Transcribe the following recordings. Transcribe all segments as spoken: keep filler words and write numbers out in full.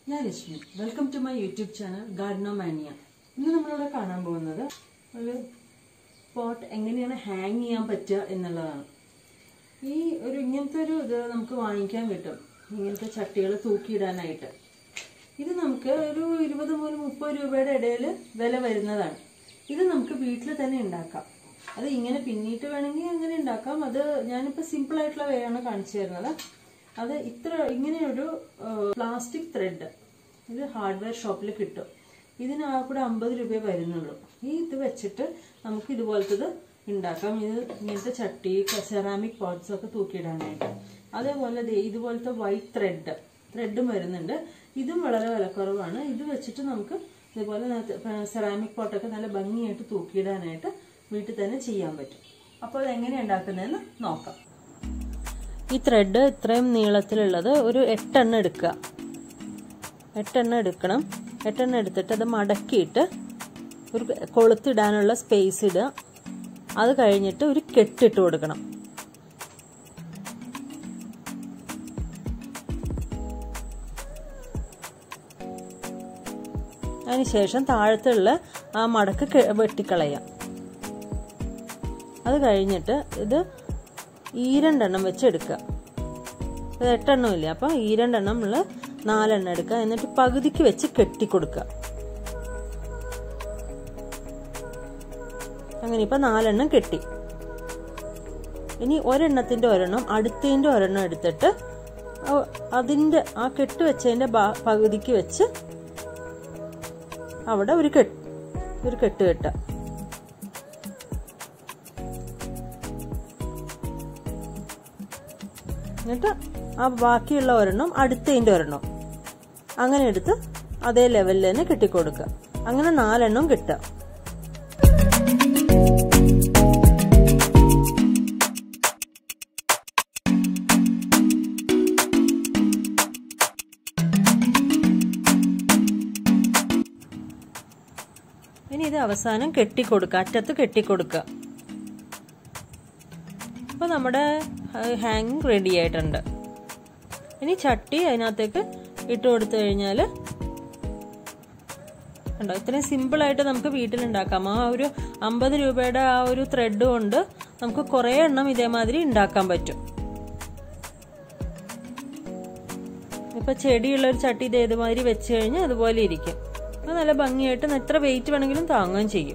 Welcome to my YouTube channel Gardenomania. Today we will see a pot hang ചെയ്യാൻ പറ്റുക എന്നുള്ളതാണ്. ഈ ഒരു ഇങ്ങനത്തെ ഒരു ഇത് നമുക്ക് വാങ്ങിക്കാൻ കിട്ടും. ഇങ്ങനത്തെ ചട്ടികൾ തൂക്കിയിടാനായിട്ട്. ഇത് നമുക്ക് ഒരു ഇരുപത് മുതൽ മുപ്പത് രൂപയുടെ ഇടയിൽ വില വരുന്നതാണ്. ഇത് നമുക്ക് വീട്ടിൽ തന്നെ ഉണ്ടാക്കാം. അത് ഇങ്ങനെ പിന്നിട്ട് വേണമെങ്കിൽ അങ്ങനെ ഉണ്ടാക്കാം. അത് ഞാനിപ്പോൾ സിമ്പിൾ ആയിട്ടുള്ള വേ ആണ് കാണിച്ചു തരുന്നത്. അത് ഇത്ര ഇങ്ങനെ ഒരു പ്ലാസ്റ്റിക് ത്രെഡ് ഇത് ഹാർഡ്വെയർ ഷോപ്പിൽ കിട്ടും. ഇതിന് ആ കൂടെ അമ്പത് രൂപ വരുന്നുള്ളൂ. ഈ ഇത് വെച്ചിട്ട് നമുക്ക് ഇതുപോലത്തത് ഉണ്ടാക്കാം. ഇത് ഇങ്ങനത്തെ ചട്ടി സെറാമിക് പോട്ട്സ് ഒക്കെ തൂക്കിയിടാനായിട്ട്. അതേപോലെ ഇതുപോലത്തെ വൈറ്റ് ത്രെഡ് ത്രെഡും വരുന്നുണ്ട്. ഇതും വളരെ വിലക്കുറവാണ്. ഇത് വെച്ചിട്ട് നമുക്ക് ഇതുപോലെ സെറാമിക് പോട്ടൊക്കെ നല്ല ഭംഗിയായിട്ട് തൂക്കിയിടാനായിട്ട് വീട്ടിൽ തന്നെ ചെയ്യാൻ പറ്റും. അപ്പോൾ അത് എങ്ങനെയാണ് ഉണ്ടാക്കുന്നതെന്ന് നോക്കാം. ഈ ത്രെഡ് ഇത്രയും നീളത്തിലുള്ളത് ഒരു എട്ടെണ്ണം എടുക്കുക. എട്ടെണ്ണം എടുക്കണം. എട്ടെണ്ണം എടുത്തിട്ട് അത് മടക്കിയിട്ട് ഒരു കൊളുത്തിടാനുള്ള സ്പേസ് ഇടുക. അത് കഴിഞ്ഞിട്ട് ഒരു കെട്ടിട്ട് കൊടുക്കണം. അതിനുശേഷം താഴത്തുള്ള ആ മടക്ക് വെട്ടിക്കളയാം. അത് കഴിഞ്ഞിട്ട് ഇത് ഈ രണ്ടെണ്ണം വെച്ച് എടുക്കുക. ഇത് എട്ടെണ്ണം ഇല്ല, അപ്പൊ ഈ രണ്ടെണ്ണം ഉള്ള നാലെണ്ണം എടുക്കുക. എന്നിട്ട് പകുതിക്ക് വെച്ച് കെട്ടിക്കൊടുക്കുക. അങ്ങനെ ഇപ്പൊ നാലെണ്ണം കെട്ടി. ഇനി ഒരെണ്ണത്തിന്റെ ഒരെണ്ണം അടുത്തതിന്റെ ഒരെണ്ണം എടുത്തിട്ട് അതിന്റെ ആ കെട്ട് വെച്ചതിന്റെ പകുതിക്ക് വെച്ച് അവിടെ ഒരു കെട്ട് ഒരു കെട്ട് കെട്ട. എന്നിട്ട് ആ ബാക്കിയുള്ള ഒരെണ്ണം അടുത്തതിന്റെ ഒരെണ്ണം അങ്ങനെ എടുത്ത് അതേ ലെവലിൽ തന്നെ കെട്ടിക്കൊടുക്കുക. അങ്ങനെ നാലെണ്ണം കിട്ടുക. ഇനി ഇത് അവസാനം കെട്ടിക്കൊടുക്കുക, അറ്റത്ത് കെട്ടിക്കൊടുക്കുക. അപ്പൊ നമ്മുടെ ഹാങ്ങിങ് റെഡി ആയിട്ടുണ്ട്. ഇനി ചട്ടി അതിനകത്തേക്ക് ഇട്ട് കൊടുത്തു കഴിഞ്ഞാല് ഉണ്ടോ, ഇത്രയും സിമ്പിൾ ആയിട്ട് നമുക്ക് വീട്ടിലുണ്ടാക്കാം. ആ ഒരു അമ്പത് രൂപയുടെ ആ ഒരു ത്രെഡ് കൊണ്ട് നമുക്ക് കുറെ എണ്ണം ഇതേമാതിരി ഉണ്ടാക്കാൻ പറ്റും. ഇപ്പൊ ചെടിയുള്ള ഒരു ചട്ടി ഇത് ഏതുമാതിരി വെച്ച് കഴിഞ്ഞാൽ അതുപോലെ ഇരിക്കും. അത് നല്ല ഭംഗിയായിട്ട് എത്ര വെയിറ്റ് വേണമെങ്കിലും താങ്ങുകയും ചെയ്യും.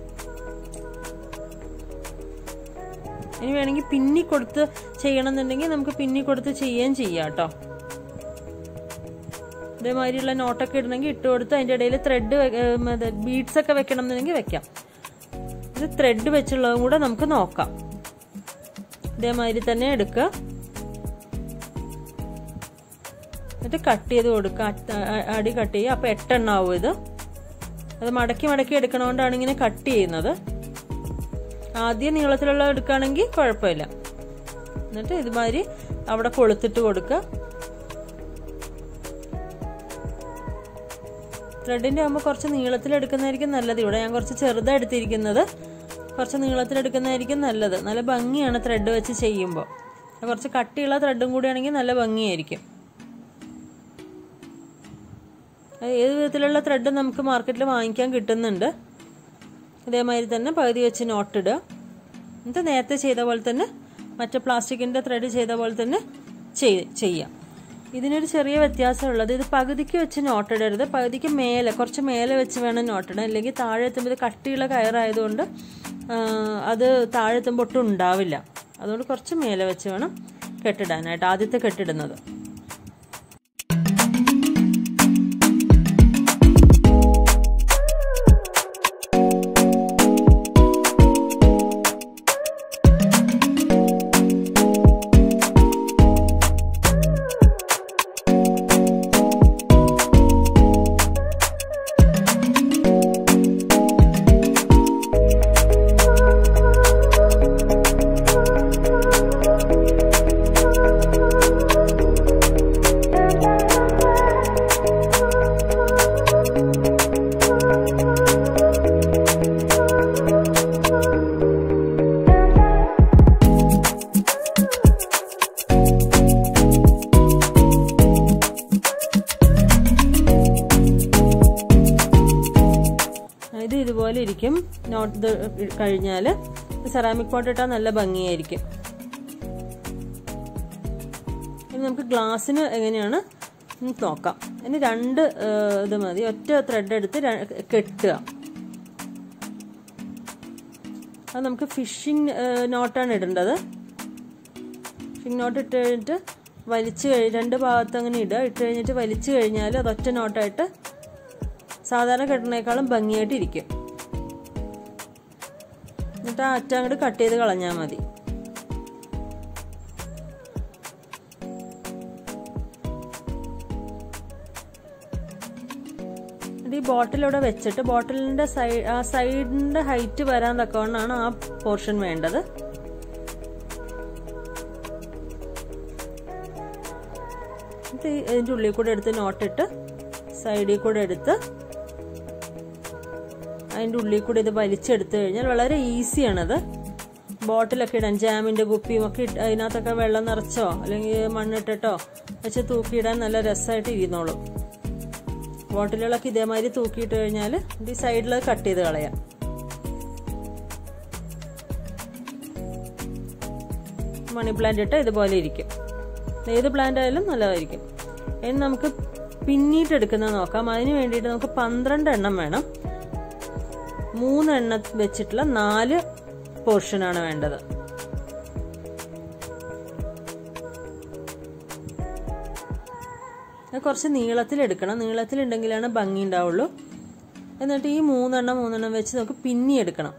ഇനി വേണമെങ്കിൽ പിന്നി കൊടുത്ത് ചെയ്യണമെന്നുണ്ടെങ്കിൽ നമുക്ക് പിന്നി കൊടുത്ത് ചെയ്യുകയും ചെയ്യാം കേട്ടോ. ഇതേമാതിരിയുള്ള നോട്ടൊക്കെ ഇടണമെങ്കിൽ ഇട്ട് കൊടുത്ത് അതിന്റെ ഇടയിൽ ത്രെഡ് ബീഡ്സ് ഒക്കെ വെക്കണം എന്നുണ്ടെങ്കിൽ വെക്കാം. ഇത് ത്രെഡ് വെച്ചുള്ളതും കൂടെ നമുക്ക് നോക്കാം. ഇതേമാതിരി തന്നെ എടുക്കുക. എന്നിട്ട് കട്ട് ചെയ്ത് കൊടുക്കുക. അടി കട്ട് ചെയ്യുക. അപ്പൊ എട്ടെണ്ണാവും ഇത്. അത് മടക്കി മടക്കി എടുക്കണോണ്ടാണ് ഇങ്ങനെ കട്ട് ചെയ്യുന്നത്. ആദ്യം നീളത്തിലുള്ള എടുക്കുകയാണെങ്കിൽ കുഴപ്പമില്ല. എന്നിട്ട് ഇതുമാതിരി അവിടെ കൊളുത്തിട്ട് കൊടുക്കുക. ത്രെഡിന്റെ ആകുമ്പോൾ കുറച്ച് നീളത്തിലെടുക്കുന്നതായിരിക്കും നല്ലത്. ഇവിടെ ഞാൻ കുറച്ച് ചെറുതാണ് എടുത്തിരിക്കുന്നത്. കുറച്ച് നീളത്തിലെടുക്കുന്നതായിരിക്കും നല്ലത്. നല്ല ഭംഗിയാണ് ത്രെഡ് വെച്ച് ചെയ്യുമ്പോൾ. കുറച്ച് കട്ടിയുള്ള ത്രെഡും കൂടിയാണെങ്കിൽ നല്ല ഭംഗിയായിരിക്കും. ഏത് വിധത്തിലുള്ള ത്രെഡ് നമുക്ക് മാർക്കറ്റിൽ വാങ്ങിക്കാൻ കിട്ടുന്നുണ്ട്. ഇതേമാതിരി തന്നെ പകുതി വെച്ച് നോട്ടിടുക. എന്നിട്ട് നേരത്തെ ചെയ്ത പോലെ തന്നെ മറ്റേ പ്ലാസ്റ്റിക്കിന്റെ ത്രെഡ് ചെയ്ത പോലെ തന്നെ ചെയ്യാം. ഇതിനൊരു ചെറിയ വ്യത്യാസമുള്ളത്, ഇത് പകുതിക്ക് വെച്ച് നോട്ടിടരുത്. പകുതിക്ക് മേലെ കുറച്ച് മേലെ വെച്ച് വേണം നോട്ടിടാൻ. അല്ലെങ്കിൽ താഴെ എത്തുമ്പോൾ ഇത് കട്ടിയുള്ള കയറായതുകൊണ്ട് അത് താഴെ എത്തുമ്പോൾ ഒട്ടും ഉണ്ടാവില്ല. അതുകൊണ്ട് കുറച്ച് മേലെ വെച്ച് വേണം കെട്ടിടാനായിട്ട്, ആദ്യത്തെ കെട്ടിടുന്നത്. ഇതുപോലെ ഇരിക്കും. നോട്ട് കഴിഞ്ഞാൽ സെറാമിക് പോട്ട് ഇട്ടാൽ നല്ല ഭംഗിയായിരിക്കും. ഇനി നമുക്ക് ഗ്ലാസ്സിന് എങ്ങനെയാണ് നോക്കാം. ഇനി രണ്ട് ഇത് മതി. ഒറ്റ ത്രെഡ് എടുത്ത് കെട്ടുക. അത് നമുക്ക് ഫിഷിംഗ് നോട്ടാണ് ഇടേണ്ടത്. ഫിഷിംഗ് നോട്ട് ഇട്ട് കഴിഞ്ഞിട്ട് വലിച്ചു കഴി രണ്ട് ഭാഗത്ത് അങ്ങനെ ഇടുക. ഇട്ട് കഴിഞ്ഞിട്ട് വലിച്ചു കഴിഞ്ഞാൽ അത് ഒറ്റ നോട്ടായിട്ട് സാധാരണ കെട്ടുന്നേക്കാളും ഭംഗിയായിട്ട് ഇരിക്കും. എന്നിട്ട് ആ അറ്റം അങ്ങോട്ട് കട്ട് ചെയ്ത് കളഞ്ഞാൽ മതി. ഈ ബോട്ടിലൂടെ വെച്ചിട്ട് ബോട്ടിലിന്റെ സൈഡ് ആ സൈഡിന്റെ ഹൈറ്റ് വരാൻ തക്കവണ്ണാണ് ആ പോർഷൻ വേണ്ടത്. ഇതിന്റെ ഉള്ളിൽ കൂടെ എടുത്ത് നോട്ടിട്ട് സൈഡിൽ കൂടെ എടുത്ത് അതിന്റെ ഉള്ളിൽ കൂടെ ഇത് വലിച്ചെടുത്തു കഴിഞ്ഞാൽ വളരെ ഈസിയാണത്. ബോട്ടിലൊക്കെ ഇടാൻ ജാമിന്റെ കുപ്പിയും ഒക്കെ ഇട്ട് അതിനകത്തൊക്കെ വെള്ളം നിറച്ചോ അല്ലെങ്കിൽ മണ്ണിട്ടിട്ടോ വെച്ച് തൂക്കിയിടാൻ നല്ല രസമായിട്ട് ഇരുന്നോളും. ബോട്ടിലുകളൊക്കെ ഇതേമാതിരി തൂക്കിയിട്ട് കഴിഞ്ഞാൽ ഈ സൈഡിൽ കട്ട് ചെയ്ത് കളയാം. മണി പ്ലാന്റ് ഇട്ട് ഇതുപോലെ ഇരിക്കും. ഏത് പ്ലാന്റ് ആയാലും നല്ലതായിരിക്കും. ഇനി നമുക്ക് പിന്നീട്ട് എടുക്കുന്നത് നോക്കാം. അതിന് വേണ്ടിയിട്ട് നമുക്ക് പന്ത്രണ്ട് എണ്ണം വേണം. മൂന്നെണ്ണം വെച്ചിട്ടുള്ള നാല് പോർഷനാണ് വേണ്ടത്. കുറച്ച് നീളത്തിൽ എടുക്കണം. നീളത്തിലുണ്ടെങ്കിലാണ് ഭംഗി ഉണ്ടാവുള്ളൂ. എന്നിട്ട് ഈ മൂന്നെണ്ണം മൂന്നെണ്ണം വെച്ച് നമുക്ക് പിന്നി എടുക്കണം.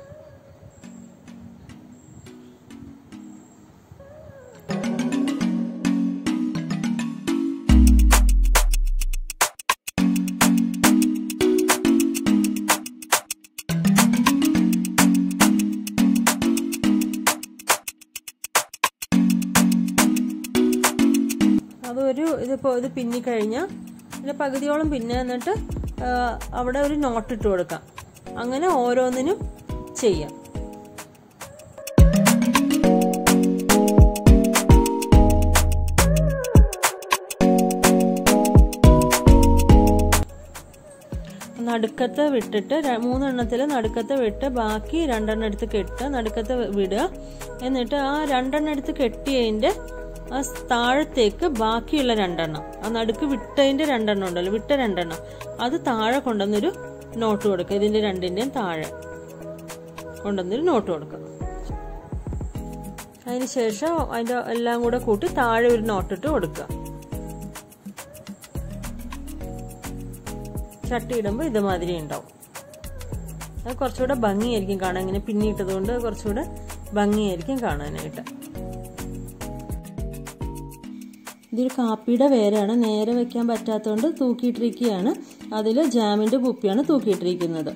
അതൊരു ഇതിപ്പോൾ ഇത് പിന്നിക്കഴിഞ്ഞാൽ ഇതിൻ്റെ പകുതിയോളം പിന്നെ എന്നിട്ട് അവിടെ ഒരു നോട്ട് ഇട്ട് കൊടുക്കാം. അങ്ങനെ ഓരോന്നിനും ചെയ്യാം. നടുക്കത്തെ വിട്ടിട്ട് മൂന്നെണ്ണത്തിൽ നടുക്കത്തെ വിട്ട് ബാക്കി രണ്ടെണ്ണം എടുത്ത് കെട്ടുക. നടുക്കത്തെ വിടുക. എന്നിട്ട് ആ രണ്ടെണ്ണം എടുത്ത് കെട്ടിയതിൻ്റെ ആ താഴത്തേക്ക് ബാക്കിയുള്ള രണ്ടെണ്ണം, ആ നടുക്ക് വിട്ടതിൻ്റെ രണ്ടെണ്ണം ഉണ്ടല്ലോ, വിട്ട രണ്ടെണ്ണം അത് താഴെ കൊണ്ടുവന്നൊരു നോട്ട് കൊടുക്കുക. ഇതിൻ്റെ രണ്ടിൻ്റെയും താഴെ കൊണ്ടുവന്നൊരു നോട്ട് കൊടുക്കുക. അതിന് ശേഷം അതിൻ്റെ എല്ലാം കൂടെ കൂട്ടി താഴെ ഒരു നോട്ടിട്ട് കൊടുക്കുക. ചട്ടി ഇടുമ്പോൾ ഇതുമാതിരി ഉണ്ടാവും. അത് കുറച്ചുകൂടെ ഭംഗിയായിരിക്കും കാണാൻ. ഇങ്ങനെ പിന്നിട്ടത് കൊണ്ട് കുറച്ചുകൂടെ ഭംഗിയായിരിക്കും കാണാനായിട്ട്. ഇതൊരു കാപ്പിയുടെ വേരാണ്. നേരെ വെക്കാൻ പറ്റാത്തതുകൊണ്ട് തൂക്കിയിട്ടിരിക്കുകയാണ്. അതിൽ ജാമിൻ്റെ കുപ്പിയാണ് തൂക്കിയിട്ടിരിക്കുന്നത്.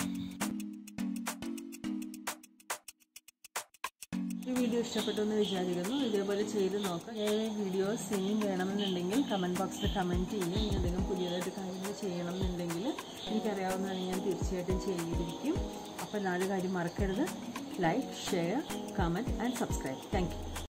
ഈ വീഡിയോ ഇഷ്ടപ്പെട്ടെന്ന് വിചാരിക്കുന്നു. ഇതേപോലെ ചെയ്ത് നോക്കാം. ഏതെങ്കിലും വീഡിയോസ് ഇനിയും വേണമെന്നുണ്ടെങ്കിൽ കമൻറ്റ് ബോക്സിൽ കമൻറ്റ് ചെയ്യുക. ഇനി എന്തെങ്കിലും പുതിയതായിട്ട് കാര്യങ്ങൾ ചെയ്യണം എന്നുണ്ടെങ്കിൽ എനിക്കറിയാവുന്നതാണ്, ഞാൻ തീർച്ചയായിട്ടും ചെയ്തിരിക്കും. അപ്പോൾ നാല് കാര്യം മറക്കരുത്: like, share, comment and subscribe. Thank U.